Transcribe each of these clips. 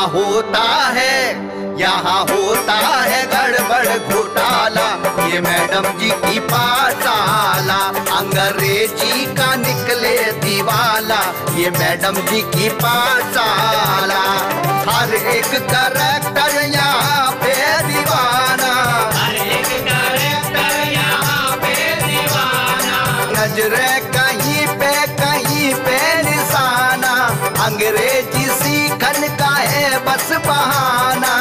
होता है, यहाँ होता है गड़बड़ घोटाला। ये मैडम जी की पाठशाला अंग्रेजी का निकले दीवाला। ये मैडम जी की पाठशाला हर एक कैरेक्टर यहाँ पे दीवाना, हर एक कैरेक्टर यहाँ पे दीवाना। नजरे कहीं पे निशाना, अंग्रेजी सीखन का है बस बहाना।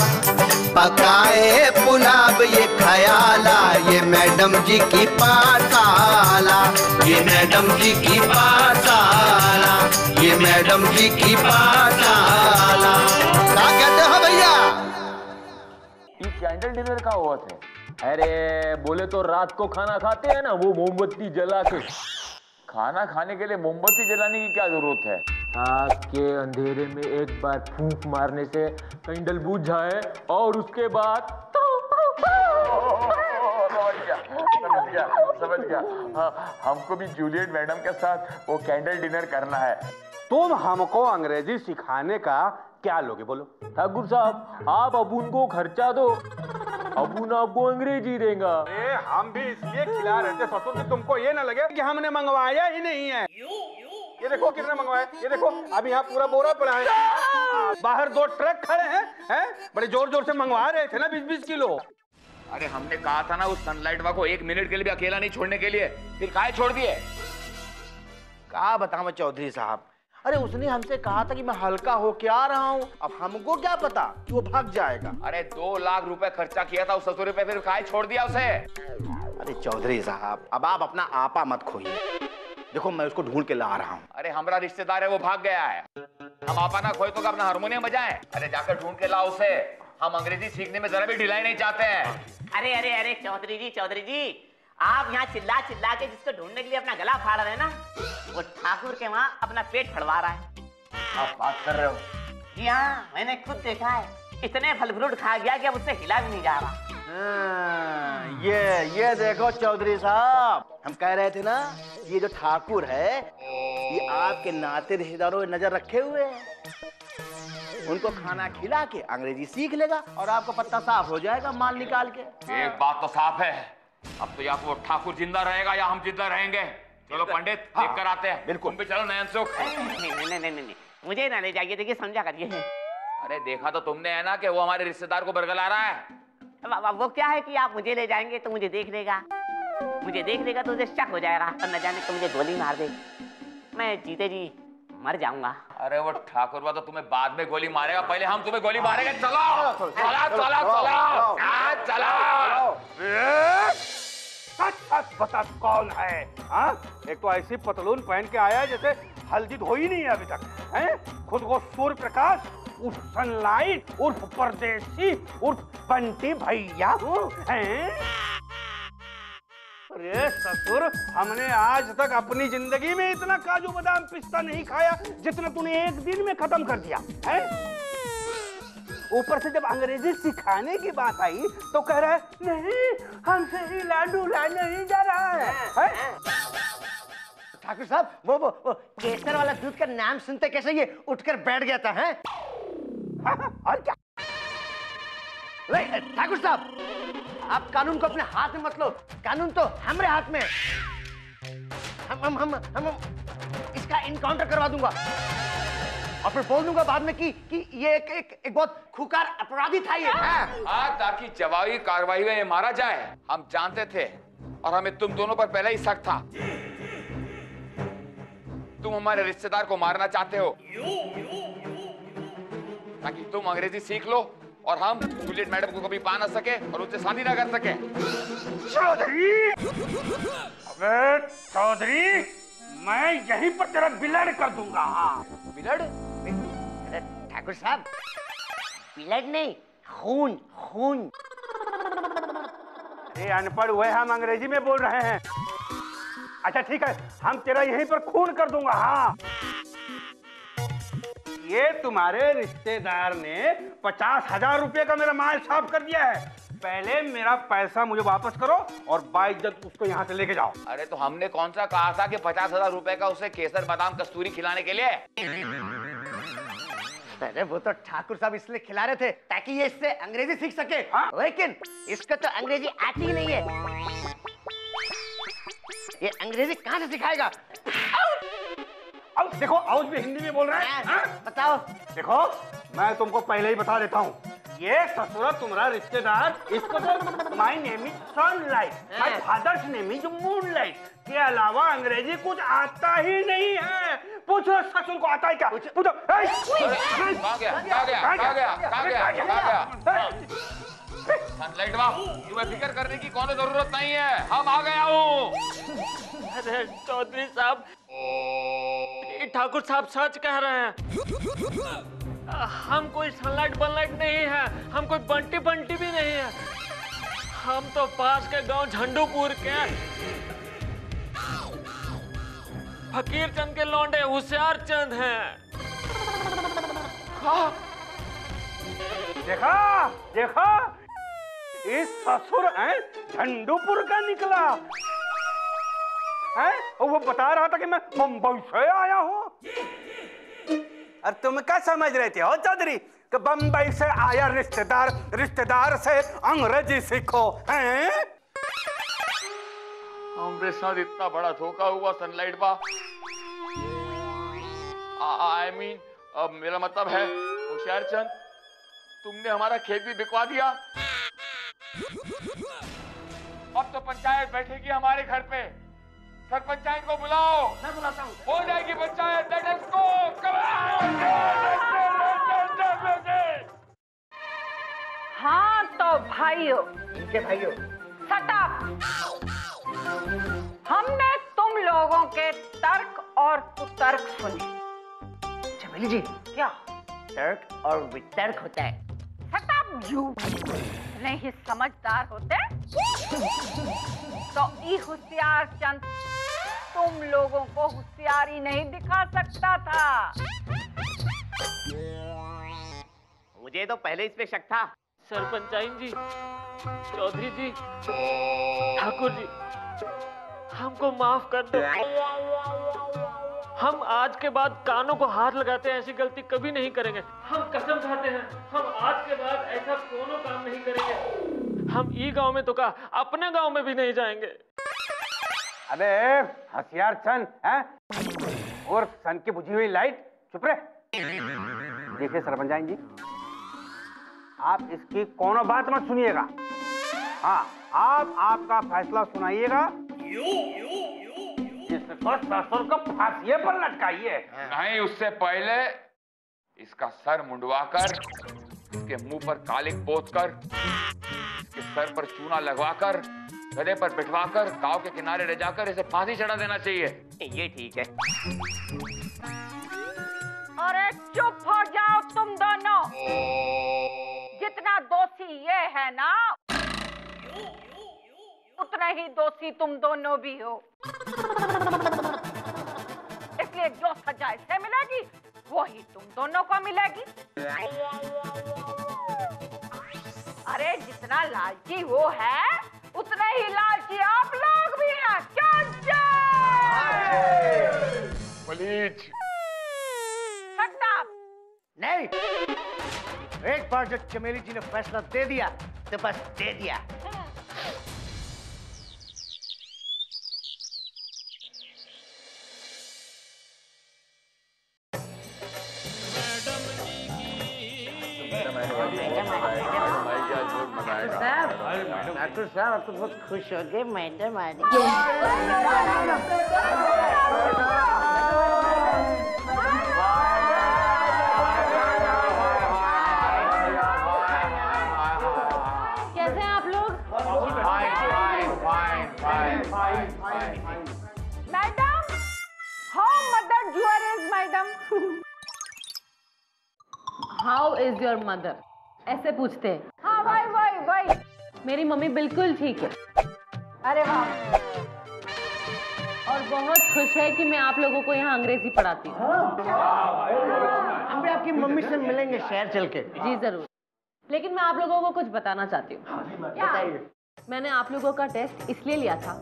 पकाए पुलाव ये ख्याला, ये मैडम जी की पाठशाला। ये मैडम जी की पाठशाला, ये मैडम जी की पाठशाला। क्या कहते हो भैया? ये कैंडल डिनर का हुआ था। अरे बोले तो रात को खाना खाते हैं ना, वो मोमबत्ती जला के। खाना खाने के लिए मोमबत्ती जलाने की क्या जरूरत है? आग के अंधेरे में एक बार फूंक मारने से कैंडल बुझ जाए और उसके बाद समझ गया। हाँ, हमको भी जूलियट मैडम के साथ वो कैंडल डिनर करना है। तुम हमको अंग्रेजी सिखाने का क्या लोगे बोलो? ठाकुर साहब, आप अबून को खर्चा दो, अबून आपको अंग्रेजी देगा। हम भी इसलिए खिला रहे थे ससुर कि तुमको ये ना लगे कि हमने मंगवाया ही नहीं है। ये देखो कितना मंगवाया, ये देखो अभी यहाँ पूरा बोरा पड़ा है। बाहर 2 ट्रक खड़े हैं, बड़े जोर जोर से मंगवा रहे थे ना 20-20 किलो। अरे हमने कहा था ना उस सनलाइट वा को 1 मिनट के लिए भी अकेला नहीं छोड़ने के लिए, फिर काहे छोड़ दिए? क्या बताऊं चौधरी साहब, अरे उसने हमसे कहा था कि मैं हल्का होके आ रहा हूँ, अब हमको क्या पता कि वो भाग जाएगा। अरे 2 लाख रुपए खर्चा किया था उस ससुर पे, फिर काहे छोड़ दिया उसे? अरे चौधरी साहब, अब आप अपना आपा मत खोइए, देखो मैं उसको ढूंढ के ला रहा हूँ। अरे हमारा रिश्तेदार है, वो भाग गया है, हम आपा ना खोए तो अपना हारमोनियम बजाएं। अरे जाकर ढूंढ के लाओ उसे, हम अंग्रेजी सीखने में जरा भी ढिलाई नहीं चाहते हैं। अरे अरे अरे चौधरी जी, आप यहाँ चिल्ला चिल्ला के जिसको ढूंढने के लिए अपना गला फाड़ रहे हैं ना, वो ठाकुर के वहाँ अपना पेट फड़वा रहा है। आप बात कर रहे हो? जी हाँ, मैंने खुद देखा है, इतने फल फ्रूट खा गया कि अब उससे हिला भी नहीं जा रहा। ये देखो चौधरी साहब, हम कह रहे थे ना, ये जो ठाकुर है ये आपके नाते रिश्तेदारों में नजर रखे हुए हैं। उनको खाना खिला के अंग्रेजी सीख लेगा और आपका पत्ता साफ हो जाएगा माल निकाल के। एक बात तो साफ है, अब तो या तो वो ठाकुर जिंदा रहेगा या हम जिंदा रहेंगे। चलो पंडित, देख कर आते हैं। बिल्कुल। तुम भी चलो नयन सुख। नहीं, मुझे ना ले जाइए, देखिए समझा करिए। अरे देखा तो तुमने है ना कि वो हमारे रिश्तेदार को बरगला रहा है। वो क्या है कि आप मुझे ले जाएंगे तो मुझे देख लेगा तो उसे शक हो जाएगा और न जाने तो मुझे गोली मार दे, मैं जीते जी मर जाऊंगा। अरे वो ठाकुर बा तो तुम्हें बाद में गोली मारेगा, पहले हम तुम्हें गोली मारेंगे। चलो चला चला चला चला। सच बता कौन है? हाँ, एक तो ऐसी पतलून पहन के आया जैसे हल्दी धोई नहीं है अभी तक, हैं? खुद को सूर्य प्रकाश उर्फ सनलाइट उर्फ परदेसी उर्फ बंटी भैया हैं? अरे ससुर, हमने आज तक अपनी जिंदगी में इतना काजू बादाम पिस्ता नहीं खाया जितना तूने एक दिन में खत्म कर दिया है। ऊपर से जब अंग्रेजी सिखाने की बात आई तो कह रहा है नहीं, हमसे ही लाडू नहीं जा रहा है? ठाकुर साहब, वो केसर वाला दूध का नाम सुनते कैसे ये उठकर बैठ गया था, हैं? और क्या? ठाकुर साहब, आप कानून को अपने हाथ में मत लो, कानून तो हमारे हाथ में। हम इसका इनकाउंटर करवा दूंगा और फिर बोल दूंगा बाद में कि ये एक बहुत खूंखार अपराधी था ये। हाँ, ताकि जवाबी कार्रवाई में मारा जाए। हम जानते थे और हमें तुम दोनों पर पहले ही शक था। तुम हमारे रिश्तेदार को मारना चाहते हो ताकि तुम अंग्रेजी सीख लो और हम जूलियट मैडम को कभी पा ना सके और उनसे शादी ना कर सके। चौधरी, मैं यहीं पर तेरा बिलड़ कर दूंगा। बिलड़? ठाकुर साहब, ब्लड नहीं, खून खून। ये अनपढ़ हुए, हम अंग्रेजी में बोल रहे हैं। अच्छा ठीक है, हम तेरा यहीं पर खून कर दूंगा। हाँ, ये तुम्हारे रिश्तेदार ने 50,000 रुपए का मेरा माल साफ कर दिया है। पहले मेरा पैसा मुझे वापस करो और बाइज्जत उसको यहाँ से लेके जाओ। अरे तो हमने कौन सा कहा था कि 50,000 रुपए का उसे केसर बादाम कस्तूरी खिलाने के लिए? अरे वो तो ठाकुर साहब इसलिए खिला रहे थे ताकि ये इससे अंग्रेजी सीख सके। लेकिन इसको तो अंग्रेजी आती ही नहीं है। ये अंग्रेजी कहाँ से सिखाएगा? अब देखो, आउट भी हिंदी में बोल रहे हैं। बताओ। देखो, मैं तुमको पहले ही बता देता हूँ, ये ससुरा तुम्हारा रिश्तेदार, इसको तो my name is sunlight, my father's name is moonlight के अलावा अंग्रेजी कुछ आता ही नहीं है। पूछो ससुर को आता है क्या? पूछो। सनलाइट वाह, तुम्हें फिक्र करने की कोई जरूरत नहीं है, हम आ गया हूँ। अरे चौधरी साहब, ठाकुर साहब सच कह रहे हैं। हम कोई सनलाइट बनलाइट नहीं है, हम कोई बंटी बंटी भी नहीं है। हम तो पास के गांव झंडूपुर के फकीर चंद के लौंडे होशियार चंद हैं। देखा देखा, इस ससुर है झंडूपुर का निकला है, और वो बता रहा था कि मैं बम्बई से आया हूँ। और तुम क्या समझ रहे थे हो चौधरी कि बम्बई से आया रिश्तेदार, रिश्तेदार से अंग्रेजी सीखो हैं? हमारे साथ इतना बड़ा धोखा हुआ सनलाइट बा। आई मीन, मेरा मतलब है होशियार चंद, तुमने हमारा खेत भी बिकवा दिया। अब तो पंचायत बैठेगी हमारे घर पे। सरपंचायत को बुलाओ। मैं बुलाता हूँ। हो जाएगी पंचायत। Let's go. हाँ तो भाइयों, ठीक है भाइयों, शट अप। हमने तुम लोगों के तर्क और कुतर्क सुने। चमेली जी, क्या तर्क और वितर्क होता है। Shut up you. नहीं समझदार होते तो ई होशियार चंद तुम लोगों को होशियारी नहीं दिखा सकता था। मुझे तो पहले इस पे शक था। सरपंचाइन जी, चौधरी जी, ठाकुर जी, हमको माफ कर दो। हम आज के बाद कानों को हाथ लगाते हैं, ऐसी गलती कभी नहीं करेंगे। हम कसम खाते हैं, हम आज के बाद ऐसा कोनो काम नहीं करेंगे। हम ई गांव में तो का अपने गांव में भी नहीं जाएंगे। अबे होशियार चंद है, और सन की बुझी हुई लाइट, चुप रहे। देखिए सरपंचाइन जी, आप इसकी कोनो बात मत सुनिएगा। हाँ, आप आपका फैसला सुनाइएगा। इसको ससुर को फांसी पर लटकाइए। नहीं, उससे पहले इसका सर मुंडवाकर, इसके मुंह पर कालिक पोंछकर, इसके सर पर चूना लगवाकर, गधे पर बिठवाकर गांव के किनारे ले जाकर इसे फांसी चढ़ा देना चाहिए। ये ठीक है। अरे चुप हो जाओ तुम दोनों। जितना दोषी ये है ना, उतना ही दोषी तुम दोनों भी हो। इसलिए जो सजा इसे मिलेगी वही तुम दोनों को मिलेगी। अरे जितना लालची वो है, उतने ही लालची आप लोग भी हैं। प्लीज। नहीं, एक बार जो चमेली जी ने फैसला दे दिया तो बस दे दिया। डॉक्टर साहब आप तो बहुत खुश हो गए। मैडम आ गई। कैसे हैं आप लोग? Madam, how mother your is madam? How is your mother? ऐसे पूछते हैं। हाँ वही। मेरी मम्मी बिल्कुल ठीक है। अरे वाह। और बहुत खुश है कि मैं आप लोगों को यहाँ अंग्रेजी पढ़ाती हूँ। हम भी आपकी मम्मी से मिलेंगे शहर चल के। जी जरूर, लेकिन मैं आप लोगों को कुछ बताना चाहती हूँ। बताइए। मैंने आप लोगों का टेस्ट इसलिए लिया था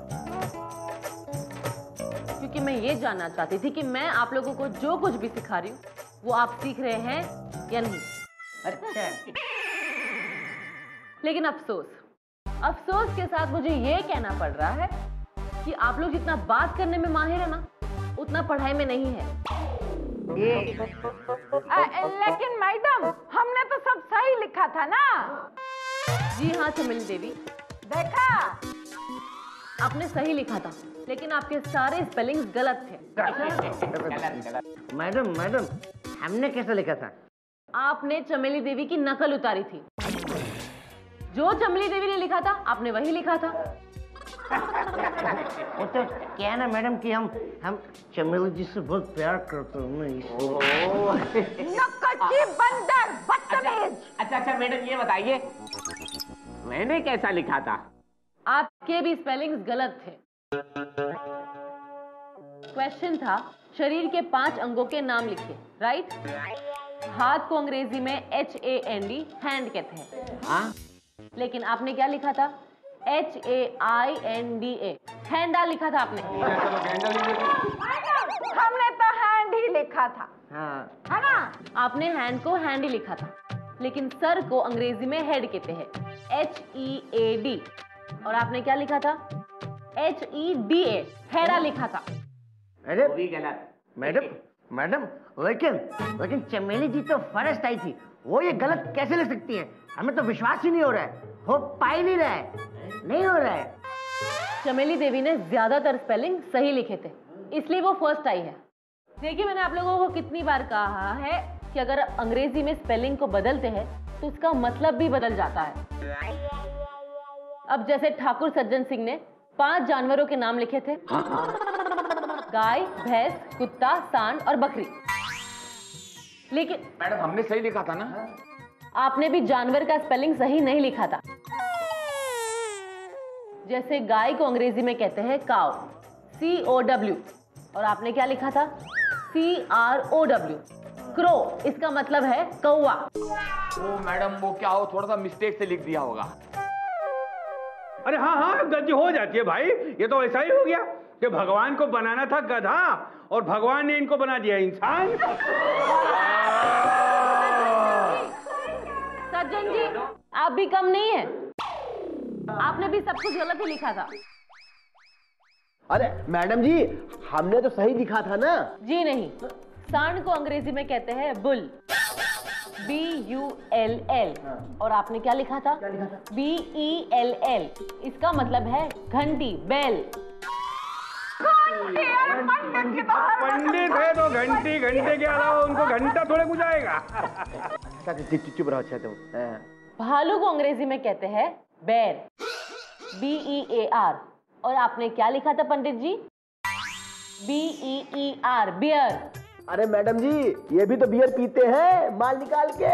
क्योंकि मैं ये जानना चाहती थी कि मैं आप लोगों को जो कुछ भी सिखा रही हूँ वो आप सीख रहे हैं या नहीं? अच्छा, लेकिन अफसोस के साथ मुझे ये कहना पड़ रहा है कि आप लोग जितना बात करने में माहिर है ना, उतना पढ़ाई में नहीं है। लेकिन मैडम, हमने तो सब सही लिखा था ना। जी हाँ चमेली देवी, देखा, आपने सही लिखा था, लेकिन आपके सारे स्पेलिंग्स गलत थे। मैडम हमने कैसे लिखा था? आपने चमेली देवी की नकल उतारी थी। जो चमेली देवी ने लिखा था, आपने वही लिखा था। वो तो क्या है ना मैडम कि हम चमेली जी से बहुत प्यार करते हैं। नक्काची बंदर, बदतमीज। अच्छा मैडम ये बताइए, मैंने कैसा लिखा था? आपके भी स्पेलिंग्स गलत थे। क्वेश्चन था शरीर के 5 अंगों के नाम लिखे, राइट? हाथ को अंग्रेजी में HAND, हैंड कहते हैं। हाँ? लेकिन आपने क्या लिखा था? HAINDA, हैंडा लिखा था आपने। हमने तो हैंड ही लिखा था, हाँ। है ना? आपने हैंड को हैंड ही लिखा था, लेकिन सर को अंग्रेजी में हेड कहते हैं, HEAD। और आपने क्या लिखा था? HEDA, हेडा लिखा था। अरे वो भी गलत। मैडम लेकिन चमेली जी तो फर्स्ट आई थी, वो ये गलत कैसे लिख सकती हैं? हमें तो विश्वास ही नहीं हो रहा है, हो पा ही नहीं रहा है। चमेली देवी ने ज्यादातर स्पेलिंग सही लिखे थे, इसलिए वो फर्स्ट आई है। देखिए, मैंने आप लोगों को कितनी बार कहा है कि अगर अंग्रेजी में स्पेलिंग को बदलते हैं तो उसका मतलब भी बदल जाता है। अब जैसे ठाकुर सज्जन सिंह ने 5 जानवरों के नाम लिखे थे, गाय, भैंस, कुत्ता, सांड और बकरी। लेकिन मैडम हमने सही लिखा था ना? आपने भी जानवर का स्पेलिंग सही नहीं लिखा था। जैसे गाय को अंग्रेजी में कहते हैं काउ, COW, और आपने क्या लिखा था? CROW, crow. इसका मतलब है कौवा। ओ मैडम, वो क्या हो, थोड़ा सा मिस्टेक से लिख दिया होगा। अरे हाँ, गलती हो जाती है भाई। ये तो ऐसा ही हो गया कि भगवान को बनाना था गधा और भगवान ने इनको बना दिया इंसान। सज्जन जी, आप भी कम नहीं है, आपने भी सब कुछ गलत ही लिखा था। अरे मैडम जी, हमने तो सही लिखा था ना? जी नहीं, सांड को अंग्रेजी में कहते हैं बुल, BULL, और आपने क्या लिखा था? BELL। इसका मतलब है घंटी, बेल। पंडित है तो घंटे के अलावा उनको घंटा थोड़े कुछ आएगा। चुप रहो। अच्छा तुम। भालू को अंग्रेजी में कहते हैं बेर, BEAR, और आपने क्या लिखा था पंडित जी? BEER, beer. अरे मैडम जी, ये भी तो बियर पीते हैं माल निकाल के।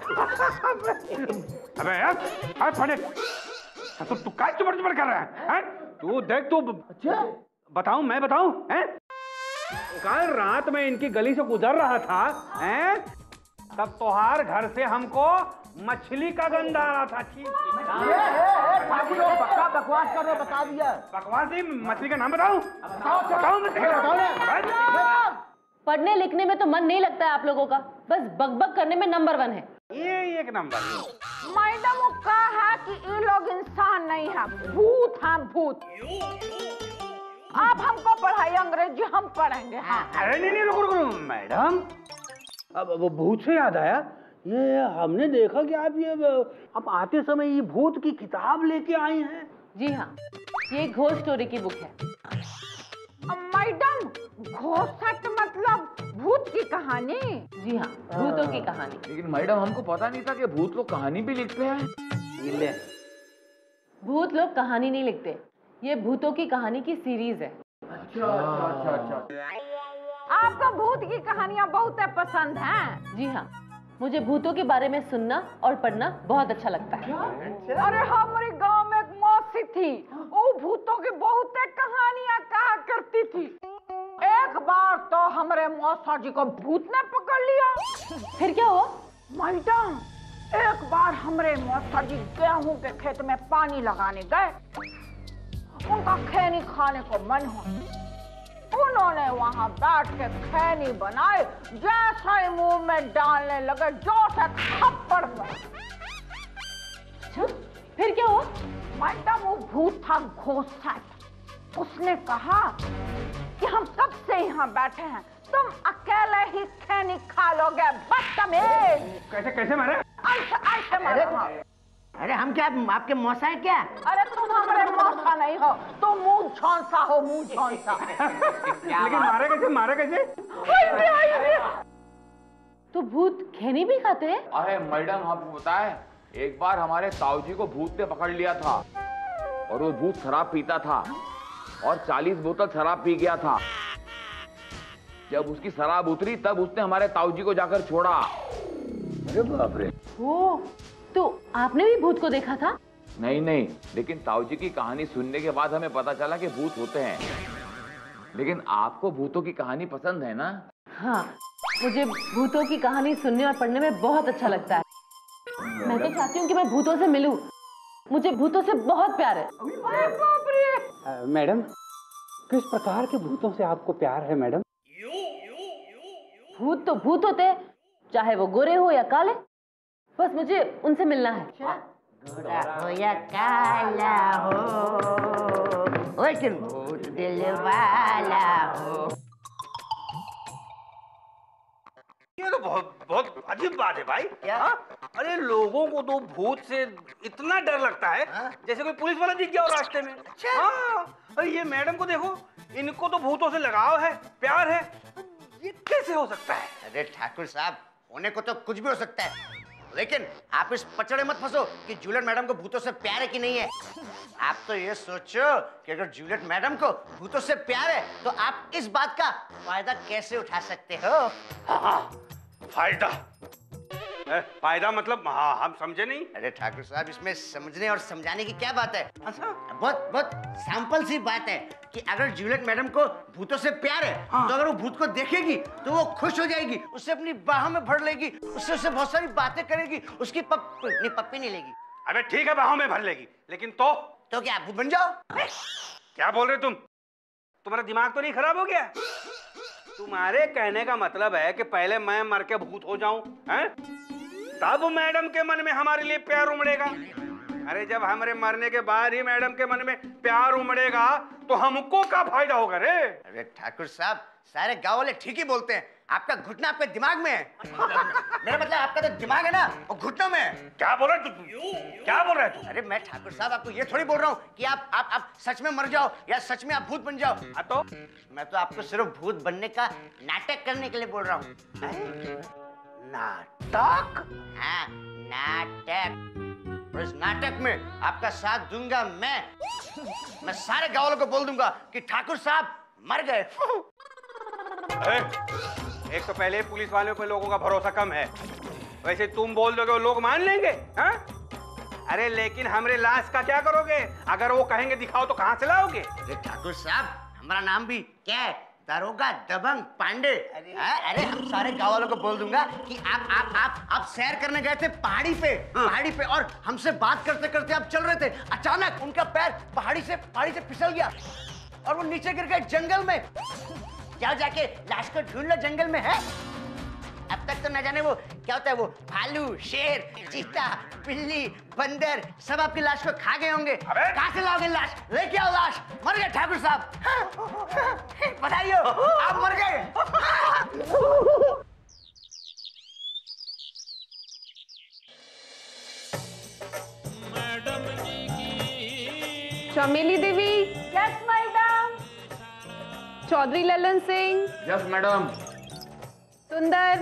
अबे यार, पंडित, तो तू क्या चुपर कर रहा है? तू देख, तू बताऊं, मैं बताऊं? कल रात में इनकी गली से गुजर रहा था, तब तोहार घर से हमको मछली का गंध आ रहा था। बकवास कर रहे, बता दिया। बकवास नहीं, मछली का नाम बताऊं? बताऊं मछली का नाम? पढ़ने लिखने में तो मन नहीं लगता है आप लोगों का, बस बकबक करने में नंबर 1 है। ये एक नंबर। मैडम वो कहा कि ये लोग इंसान नहीं है, भूत हैं, भूत। आप हमको पढ़ाइए अंग्रेजी, हम पढ़ेंगे। हाँ। अरे नहीं, रुको मैडम, अब वो भूत से याद आया, ये हमने देखा कि आप आते समय ये भूत की किताब लेके आई हैं। जी हाँ, ये घोस्ट स्टोरी की बुक है। मैडम, घोस्ट मतलब भूत की कहानी? जी हाँ, भूतों की कहानी। लेकिन मैडम हमको पता नहीं था कि भूत लोग कहानी भी लिखते हैं। भूत लोग कहानी नहीं लिखते, ये भूतों की कहानी की सीरीज है। अच्छा। आपको भूत की कहानियाँ बहुत पसंद हैं? जी हाँ, मुझे भूतों के बारे में सुनना और पढ़ना बहुत अच्छा लगता है। अरे हमारे गांव में एक मौसी थी, वो भूतों की बहुत कहानियां कहा करती थी। एक बार तो हमारे मौसा जी को भूत ने पकड़ लिया। फिर क्या हुआ? मैडम, एक बार हमारे मौसा जी गेहूं के खेत में पानी लगाने गए, उनका खैनी खाने को मन हुआ, उन्होंने वहाँ वहाँ बैठ के खैनी बनाए, जैसा ही मुंह में डालने लगे जोर से थप्पड़ हुआ। फिर क्या हुआ? मैडम वो भूत था घोंसा। उसने कहा कि हम कब से यहाँ बैठे हैं, तुम अकेले ही खैनी खा लोगे, बदतमीज। कैसे कैसे मारे? ऐसे मारा। अरे हम क्या आपके मौसा है क्या? अरे तुम हमारे मौसा नहीं हो, तुम मुंह झौंसा हो, मुंह झौंसा। लेकिन मारे कैसे? तो भूत खैनी भी खाते हैं? अरे मैडम आपको बताए, एक बार हमारे ताऊ जी को भूत ने पकड़ लिया था और वो भूत शराब पीता था और 40 बोतल शराब पी गया था। जब उसकी शराब उतरी तब उसने हमारे ताऊ जी को जाकर छोड़ा। अरे बाप रे। ओ, तो आपने भी भूत को देखा था? नहीं, लेकिन ताऊ जी की कहानी सुनने के बाद हमें पता चला कि भूत होते हैं। लेकिन आपको भूतों की कहानी पसंद है ना? हाँ, मुझे भूतों की कहानी सुनने और पढ़ने में बहुत अच्छा लगता है। मैं तो चाहती हूँ कि मैं भूतों से मिलूं। मुझे भूतों से बहुत प्यार है। मैडम, किस प्रकार के भूतों से आपको प्यार है मैडम? भूत तो भूत होते हैं, चाहे वो गोरे हो या काले, बस मुझे उनसे मिलना है। गोरा हो या काला हो, लेकिन भूत दिल वाला हो। ये तो बहुत अजीब बात है भाई। क्या? अरे लोगों को तो भूत से इतना डर लगता है जैसे कोई पुलिस वाला दिख गया हो रास्ते में। हाँ, अरे ये मैडम को देखो, इनको तो भूतों से लगाव है, प्यार है, ये कैसे हो सकता है? अरे ठाकुर साहब, होने को तो कुछ भी हो सकता है, लेकिन आप इस पचड़े मत फंसो कि जूलियट मैडम को भूतों से प्यार है कि नहीं है। आप तो ये सोचो कि अगर जूलियट मैडम को भूतों से प्यार है तो आप इस बात का फायदा कैसे उठा सकते हो। फायदा मतलब? हाँ, हम समझे नहीं। अरे ठाकुर साहब, इसमें समझने और समझाने की क्या बात है? अच्छा, बहुत सैंपल सी बात है कि अगर जूलियट मैडम को भूतों से प्यार है तो अगर वो भूत को देखेगी तो वो खुश हो जाएगी, उससे अपनी बाहों में भर लेगी, उससे बहुत सारी बातें करेगी, उसकी पप्पी नहीं लेगी। अबे ठीक है, बाहों में भर लेगी, लेकिन तो क्या भूत बन जाओ? क्या बोल रहे तुम? तुम्हारा दिमाग तो नहीं खराब हो गया? तुम्हारे कहने का मतलब है कि पहले मैं मर के भूत हो जाऊं, हैं? तब मैडम के मन में हमारे लिए प्यार उमड़ेगा। अरे जब हमारे मरने के बाद ही मैडम के मन में प्यार उमड़ेगा तो हमको क्या फायदा होगा रे? अरे ठाकुर साहब, सारे गांव वाले ठीक ही बोलते हैं, आपका घुटना आपके दिमाग में है। मेरा मतलब आपका तो दिमाग है ना, वो घुटनों में है। क्या बोल रहे तू? क्या बोल रहे तू? अरे मैं ठाकुर साहब आपको ये थोड़ी बोल रहा हूँ कि आप सच में मर जाओ या सच में आप भूत बन जाओ। तो मैं तो आपको सिर्फ भूत बनने का नाटक करने के लिए बोल रहा हूँ। नाटक? हाँ, नाटक। और इस नाटक में आपका साथ दूंगा मैं सारे गाँव वालों को बोल दूंगा कि ठाकुर साहब मर गए। एक तो पहले पुलिस वालों पे लोगों का भरोसा कम है, वैसे तुम बोल दोगे वो लोग मान लेंगे? हाँ? अरे लेकिन हमरे लाश का क्या करोगे? अगर वो कहेंगे दिखाओ तो कहाँ से लाओगे? अरे ठाकुर साहब, हमारा नाम भी क्या है? दारोगा दबंग पांडे। अरे हम सारे गाँव वालों को बोल दूंगा कि आप सैर करने गए थे पहाड़ी पे और हमसे बात करते करते आप चल रहे थे, अचानक उनका पैर पहाड़ी से फिसल गया और वो नीचे गिर गए जंगल में। जाओ जाके लाश को ढूंढ लो, जंगल में है। अब तक तो न जाने वो क्या होता है, वो भालू, शेर, चीता, बिल्ली, बंदर सब आपकी लाश को खा गए होंगे। कहाँ से लाओगे लाश? लेके आओ लाश। मर गए ठाकुर साहब। बताइए, आप मर गए। Chameli Devi. Yes madam. Chaudhary Lalan Singh. Yes madam. Sundar.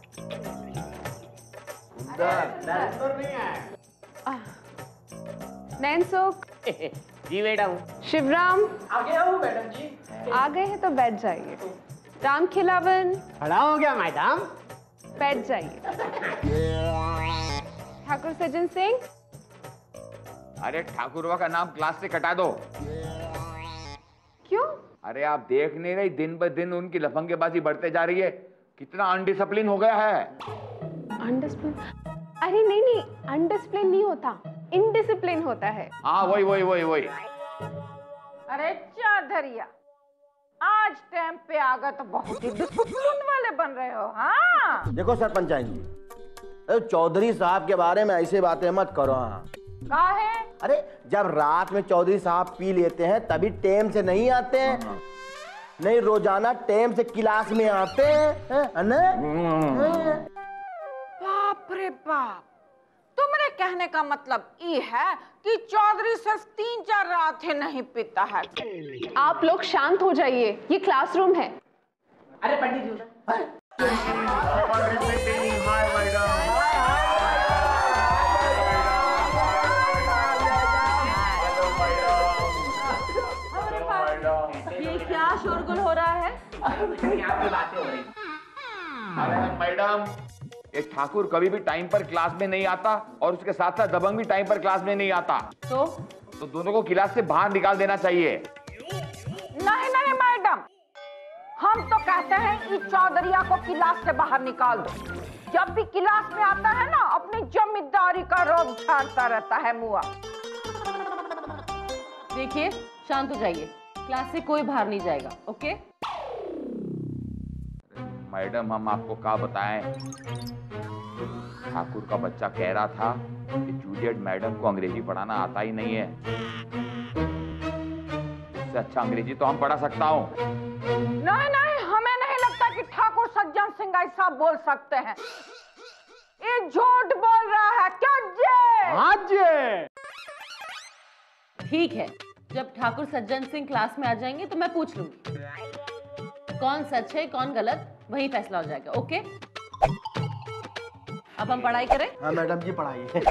Nainsukh. जी मैडम। शिवराम। आ गया हूँ मैडम जी। आ गए हैं तो बैठ जाइए। राम खिलावन। खड़ा हो गया मैडम। बैठ जाइए। ठाकुर सज्जन सिंह। अरे ठाकुरवा का नाम क्लास से कटा दो। क्यों? अरे आप देख नहीं रही, दिन ब दिन उनकी लफंगेबाजी बढ़ते जा रही है। कितना अनडिसिप्लिन हो गया है। अनडिसिप्लिन? अरे नहीं, अनडिसिप्लिन नहीं होता, इनडिसिप्लिन होता है। हाँ वही। अरे चौधरिया, आज ते टाइम पे आ गए तो बहुत ही डिसिप्लिन वाले बन रहे हो। हाँ देखो सरपंच जी, चौधरी साहब के बारे में ऐसे बातें मत करो। हाँ काहे? अरे जब रात में चौधरी साहब पी लेते हैं तभी टेम से नहीं आते हैं, नहीं रोजाना टेम से क्लास में आते हैं ना? बाप रे बाप, तुम्हारे कहने का मतलब ये है कि चौधरी सिर्फ 3-4 रातें नहीं पीता है। आप लोग शांत हो जाइए, ये क्लासरूम है। अरे पंडित जी ये क्या शोरगुल हो रहा है? आपकी बातें हो रही। मैडम, ये ठाकुर कभी भी टाइम पर क्लास में नहीं आता और उसके साथ साथ दबंग भी टाइम पर क्लास में नहीं आता। तो दोनों को क्लास से बाहर निकाल देना चाहिए। नहीं नहीं मैडम, हम तो कहते हैं कि चौधरिया को क्लास से बाहर निकाल दो। जब भी क्लास में आता है ना, अपनी जिम्मेदारी का रोब झाड़ता रहता है मुआ। देखिए, शांत हो जाइए, क्लास से कोई बाहर नहीं जाएगा। ओके मैडम, हम आपको क्या बताएं, ठाकुर का बच्चा कह रहा था कि जूलियट मैडम को अंग्रेजी पढ़ाना आता ही नहीं है। इससे अच्छा अंग्रेजी तो हम पढ़ा सकता हूँ। नहीं नहीं, हमें नहीं लगता कि ठाकुर सज्जन सिंह ऐसा बोल सकते हैं। ये झूठ बोल रहा है क्या जी? हाँ जी। ठीक है, जब ठाकुर सज्जन सिंह क्लास में आ जाएंगे तो मैं पूछ लूंगी कौन सच है कौन गलत, वही फैसला हो जाएगा। ओके, अब हम पढ़ाई करें। हाँ मैडम जी पढ़ाइए।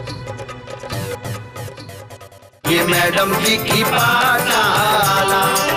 ये मैडम जी की पाठशाला।